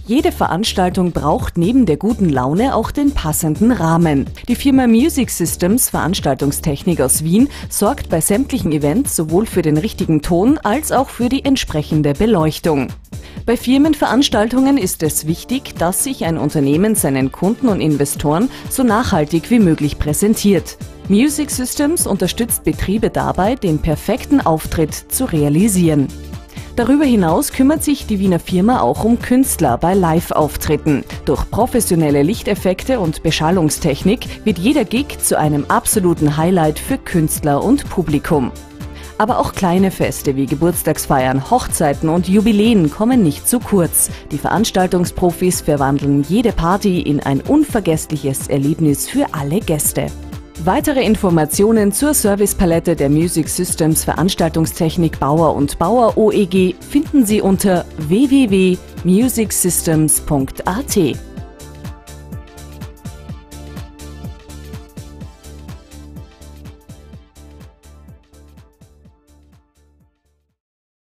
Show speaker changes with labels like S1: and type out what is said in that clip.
S1: Jede Veranstaltung braucht neben der guten Laune auch den passenden Rahmen. Die Firma Music Systems Veranstaltungstechnik aus Wien sorgt bei sämtlichen Events sowohl für den richtigen Ton als auch für die entsprechende Beleuchtung. Bei Firmenveranstaltungen ist es wichtig, dass sich ein Unternehmen seinen Kunden und Investoren so nachhaltig wie möglich präsentiert. Music Systems unterstützt Betriebe dabei, den perfekten Auftritt zu realisieren. Darüber hinaus kümmert sich die Wiener Firma auch um Künstler bei Live-Auftritten. Durch professionelle Lichteffekte und Beschallungstechnik wird jeder Gig zu einem absoluten Highlight für Künstler und Publikum. Aber auch kleine Feste wie Geburtstagsfeiern, Hochzeiten und Jubiläen kommen nicht zu kurz. Die Veranstaltungsprofis verwandeln jede Party in ein unvergessliches Erlebnis für alle Gäste. Weitere Informationen zur Servicepalette der Music Systems Veranstaltungstechnik Bauer & Bauer OEG finden Sie unter www.musicsystems.at.